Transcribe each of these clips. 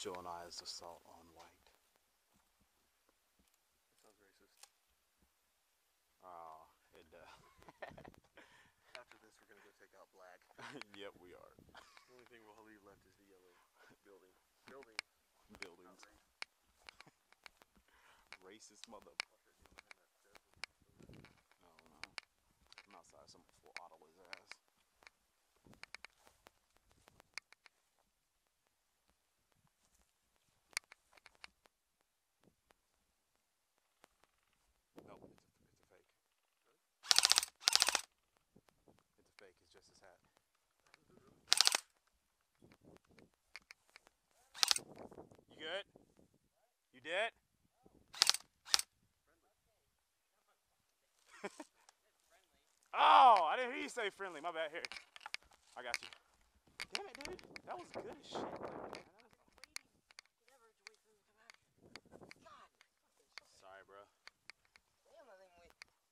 Joe and I's assault on white. That sounds racist. Oh, it does. After this, we're gonna go take out black. Yep, we are. The only thing we'll leave left is the yellow building. Buildings. Racist mother. Oh no. I'm outside, someone full auto his ass. No, it's a fake. It's a fake, it's just his hat. You good? You dead? Oh, I didn't hear you say friendly. My bad. Here, I got you. Damn it, dude. That was good as shit. Sorry, bro. Damn, I think we.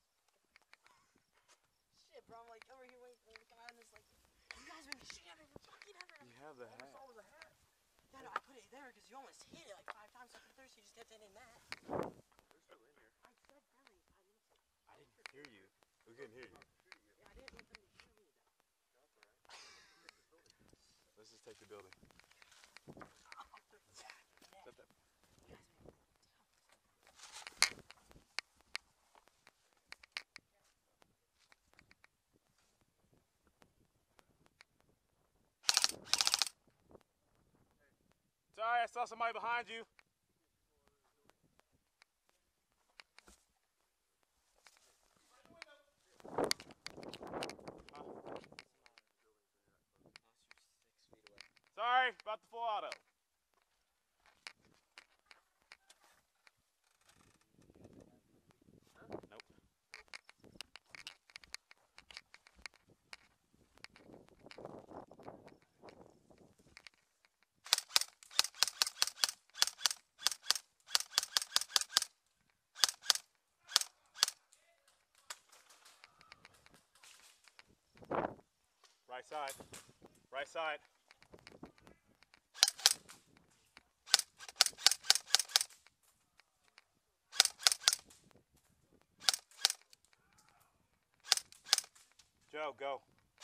Shit, bro. I'm like over here waiting for the guy, and it's like, you guys been shitting for fucking ever. You have the hat. All the hat. Yeah, no, I put it there because you almost hit it like 5 times. I put it there, so you just kept hitting that. They're still in here. I said friendly 5 minutes ago. I didn't hear you. We couldn't hear you. Yeah, I didn't want them to hear me though. No, it's alright. Let's just take the building. Set that. Sorry, I saw somebody behind you. Sorry about the full auto. Nope. Right side. Right side. Joe, go.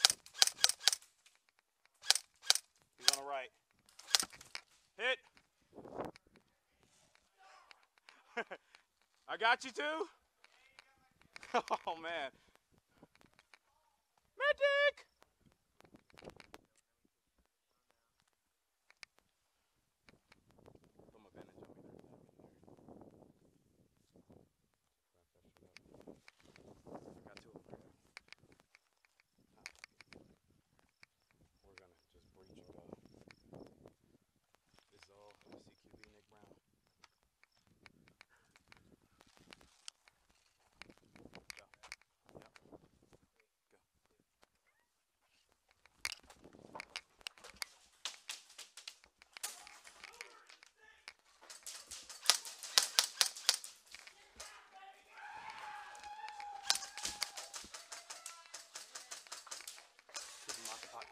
He's on the right. Hit. I got you too. Oh man. Medic. Put my bandage on me there. I got two of them. We're gonna just breach and go. This is all CQB Nick Brown. Go. Yep. Go. Keep him occupied.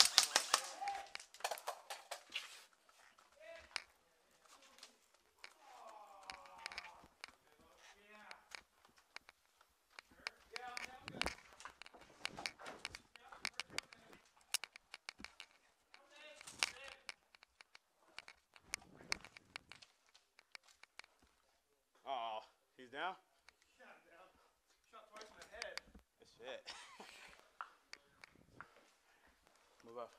Oh, he's down? Shot him down. Shot twice in the head. Good shit. Move up.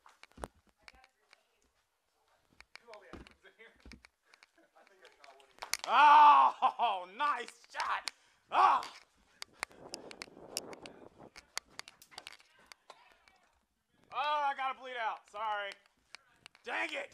Oh, yeah, he was in here. I think I shot one of you. Oh, nice shot. Ah. Oh, I gotta bleed out. Sorry. Dang it.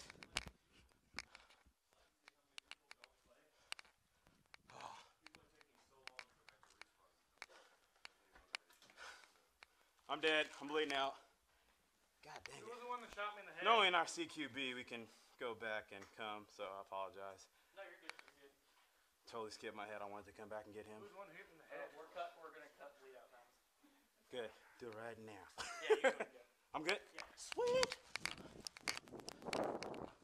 I'm dead. I'm bleeding out. God dang Who was it. the one that shot me in the head? No, in our CQB, we can go back and come, so I apologize. No, you're good. You're good. Totally skipped my head. I wanted to come back and get him. Who's the one hitting the head? We're gonna cut bleed out now. Good. Do it right now. Yeah, you're doing good. I'm good? Yeah. Sweet.